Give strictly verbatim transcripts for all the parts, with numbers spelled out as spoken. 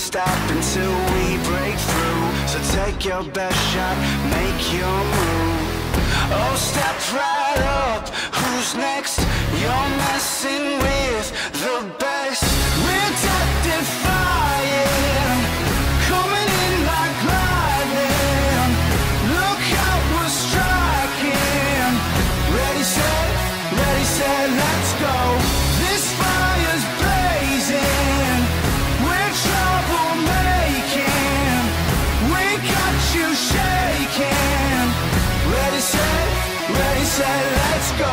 stop until we break through. So take your best shot, make your move. Oh, step right up, who's next? You're messing with the best. We're death-defying, coming in like lightning. Look out, we're striking. Ready, set, ready, set, let's go. This fire's blazing, we're trouble-making. We got you shaking. Ready, set, ready, set, let's go.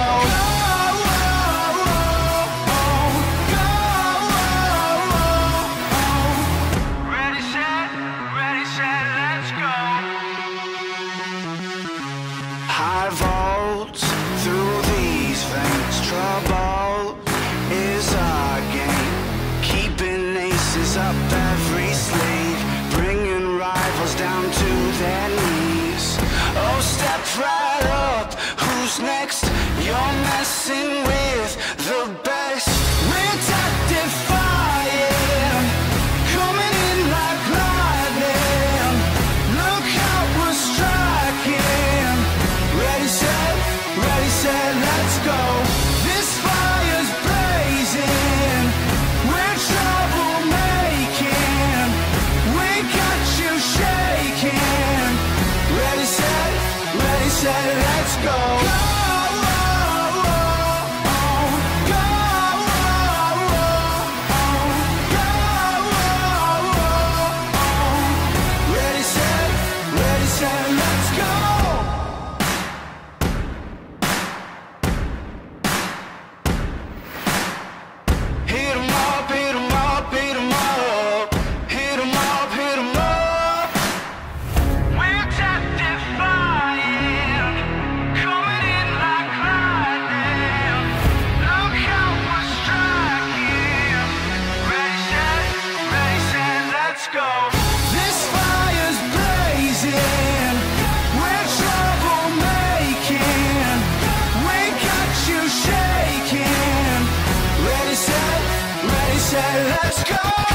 High volts through these veins, trouble is our game. Keeping aces up every sleeve, bringing rivals down to their knees. Oh, step right up, who's next? You're messing with the best. We're death-defying, coming in like lightning. Look out, we're striking. Ready, set, ready, set, let's go. This fire's blazing, we're trouble-making. We got you shaking. Ready, set, ready, set, let's go. Ready, set, ready, set, let's go. Hit 'em up, hit 'em up, hit 'em up. Hit 'em up, hit 'em up. We're death-defying, coming in like lightning. Look how we're striking. Ready, set, ready, set, let's go. This fire's blazing, we're trouble-making. We got you shaking. Ready, set, ready, set, let's go.